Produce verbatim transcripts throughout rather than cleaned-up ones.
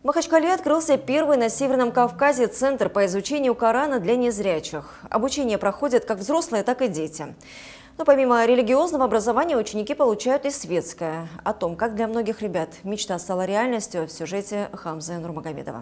Махачкале открылся первый на Северном Кавказе центр по изучению Корана для незрячих. Обучение проходит как взрослые, так и дети. Но помимо религиозного образования ученики получают и светское. О том, как для многих ребят мечта стала реальностью, в сюжете Хамзы Нурмагомедова.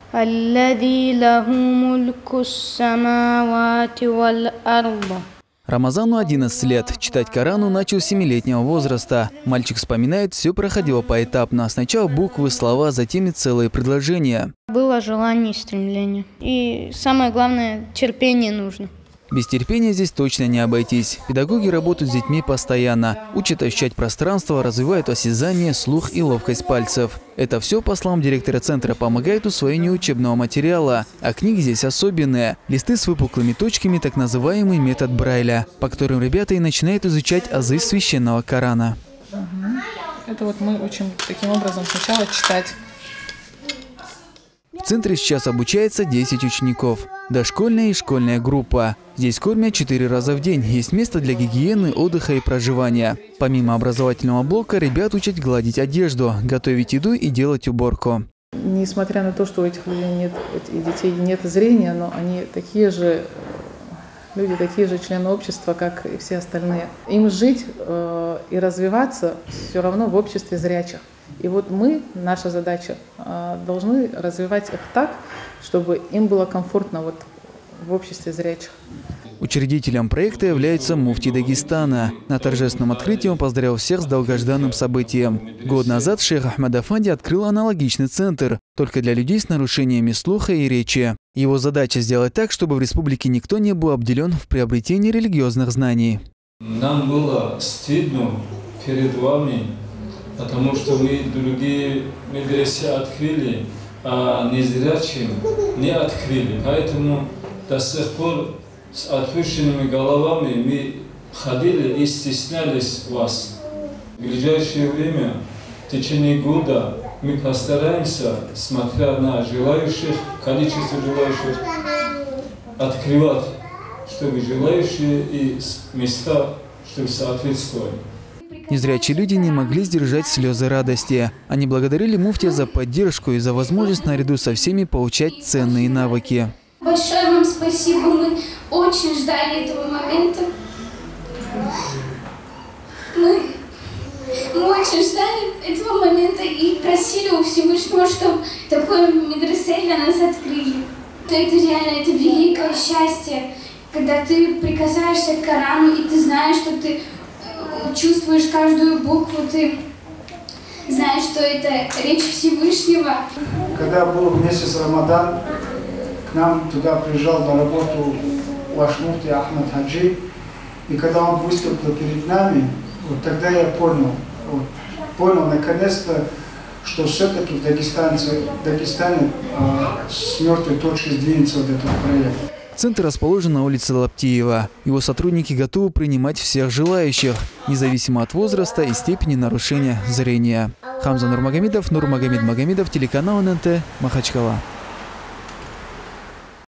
Рамазану одиннадцать лет. Читать Корану начал с семилетнего возраста. Мальчик вспоминает, все проходило поэтапно. Сначала буквы, слова, затем и целые предложения. Было желание и стремление. И самое главное, терпение нужно. Без терпения здесь точно не обойтись. Педагоги работают с детьми постоянно. Учат ощущать пространство, развивают осязание, слух и ловкость пальцев. Это все, по словам директора центра, помогает усвоению учебного материала. А книги здесь особенные. Листы с выпуклыми точками, так называемый метод Брайля, по которым ребята и начинают изучать азы священного Корана. Это вот мы учим таким образом сначала читать. В центре сейчас обучается десять учеников. Дошкольная и школьная группа. Здесь кормят четыре раза в день. Есть место для гигиены, отдыха и проживания. Помимо образовательного блока, ребят учат гладить одежду, готовить еду и делать уборку. Несмотря на то, что у этих людей нет, у детей нет зрения, но они такие же люди, такие же члены общества, как и все остальные. Им жить э, и развиваться все равно в обществе зрячих. И вот мы, наша задача, должны развивать их так, чтобы им было комфортно вот в обществе зрячих. Учредителем проекта является муфти Дагестана. На торжественном открытии он поздравил всех с долгожданным событием. Год назад шейх Ахмад Афанди открыл аналогичный центр, только для людей с нарушениями слуха и речи. Его задача сделать так, чтобы в республике никто не был обделен в приобретении религиозных знаний. Нам было стыдно перед вами, потому что мы другие медресе открыли, а незрячим не открыли. Поэтому до сих пор с отпущенными головами мы ходили и стеснялись вас. В ближайшее время, в течение года, мы постараемся, смотря на желающих, количество желающих, открывать, чтобы желающие и места, чтобы соответствовали. Незрячие люди не могли сдержать слезы радости. Они благодарили муфтия за поддержку и за возможность наряду со всеми получать ценные навыки. Большое вам спасибо. Мы очень ждали этого момента. Мы, мы очень ждали этого момента и просили у Всевышнего, чтобы такое медресе для нас открыли. Это реально, это великое счастье, когда ты прикасаешься к Корану и ты знаешь, что ты чувствуешь каждую букву, ты знаешь, что это речь Всевышнего. Когда был месяц Рамадан, к нам туда приезжал на работу ваш муфти Ахмад Хаджи, и когда он выступил перед нами, вот тогда я понял, вот, понял наконец-то, что все-таки в Дагестане, в Дагестане э, с мертвой точки сдвинется вот этот проект. Центр расположен на улице Лаптиева. Его сотрудники готовы принимать всех желающих, независимо от возраста и степени нарушения зрения. Хамза Нурмагомедов, Нурмагомед Магомедов, телеканал эн эн тэ, Махачкала.